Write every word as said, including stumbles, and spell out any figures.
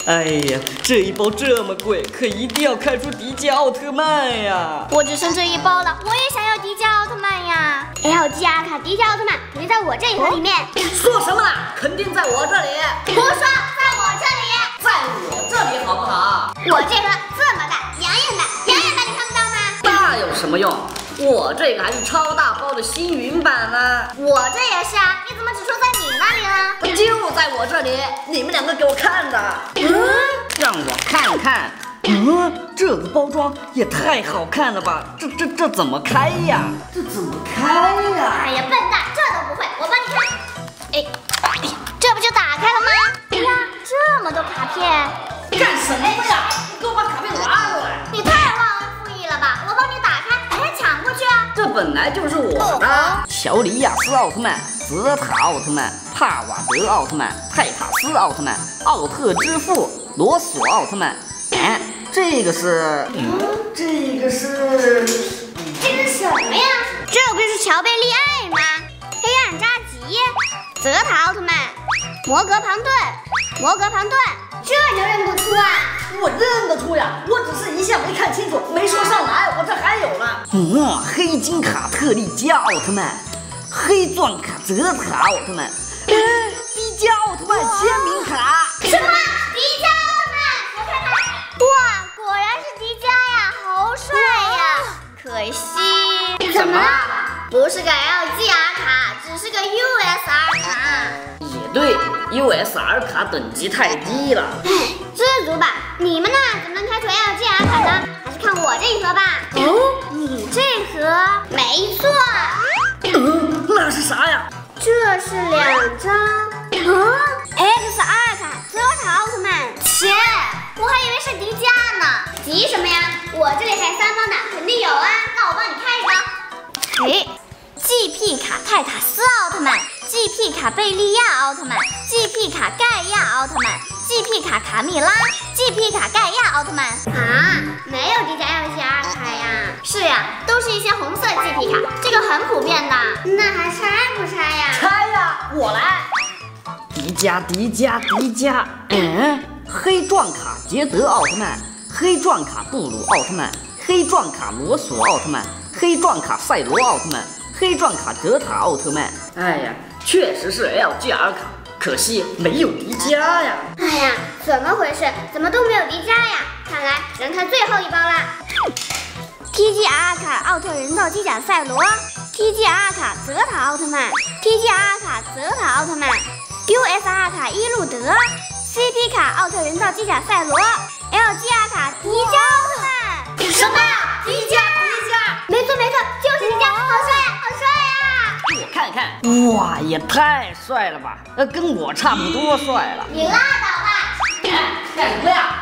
哎呀，这一包这么贵，可一定要开出迪迦奥特曼呀！ 我只剩这一包了，我也想要迪迦奥特曼呀 ！L G R 卡迪迦奥特曼肯定在我这一盒里面。 说什么呢？肯定在我这里。 胡说，在我这里， 在我这里好不好？ 我这盒这么大，洋洋的，洋洋的，你看不到吗？ 大有什么用？我这个还是超大包的星云版呢。 我这也是啊，你怎么只说在你那里呢？ 就在我这里，你们两个给我看着。 嗯，让我看看。嗯，这个包装也太好看了吧！这这这怎么开呀？这怎么开呀？ 哎呀，笨蛋，这都不会，我帮你开。哎，哎，这不就打开了吗？哎呀，这么多卡片， 干什么呀？给我把卡片拿过来！ 你太忘恩负义了吧！我帮你打开，你还抢过去啊？ 这本来就是我的。 乔里亚斯奥特曼、泽塔奥特曼、帕瓦德奥特曼、泰塔斯奥特曼、奥特之父、罗索奥特曼。哎，这个是……嗯，这个是…… 这是什么呀？这不是乔贝利艾吗？黑暗扎吉、泽塔奥特曼、摩格庞顿、摩格庞顿，这就认不出啊？ 我认得出呀，我只是一下没看清楚，没说上来，我这还有呢。 嗯，黑金卡特利迦奥特曼，黑钻卡泽塔奥特曼，嗯，迪迦奥特曼签名卡。 什么？迪迦奥特曼？我看看，哇，果然是迪迦呀，好帅呀！可惜怎么了？ 不是个 L G R 卡，只是个 U S R 卡。 也对 ，U S R 卡等级太低了。 唉，知足吧。你们呢？怎么能开出 L G R 卡呢？还是看我这一盒吧。哦，你这盒没错。 嗯，那是啥呀？ 这是两张。啊 ，X R 卡泽塔奥特曼。切，我还以为是迪迦呢。急什么呀？我这里还三包呢，肯定有啊。那我帮你开一包。哎 ，G P 卡泰塔斯奥特曼 ，G P 卡贝利亚奥特曼 ，G P 卡盖亚奥特曼 ，G P 卡卡米拉 ，G P 卡盖亚奥特曼。啊，没有迪迦 L G R 卡呀？是呀，都是一些红色 G P 卡，这个很普遍的。那还拆不拆呀？ 拆呀，我来。 迪迦，迪迦，迪迦。嗯，黑钻卡捷德奥特曼，黑钻卡布鲁奥特曼，黑钻卡罗索奥特曼，黑钻卡赛罗奥特曼，黑钻卡泽塔奥特曼。 哎呀，确实是 L G R 卡，可惜没有迪迦呀。 哎呀，怎么回事？怎么都没有迪迦呀？看来只能看最后一包啦。T G R 卡奥特人造机甲赛罗 ，T G R 卡泽塔奥特曼 ，T G R 卡泽塔奥特曼 ，U S R 卡伊路德 ，C P 卡奥特人造机甲赛罗 ，L G R 卡迪迦奥特曼。 什么？迪迦，迪迦？ 没错没错，就是迪迦，好帅呀，好帅呀！ 给我看看。 哇，也太帅了吧！呃，跟我差不多帅了。 你拉倒吧！ 干什么呀？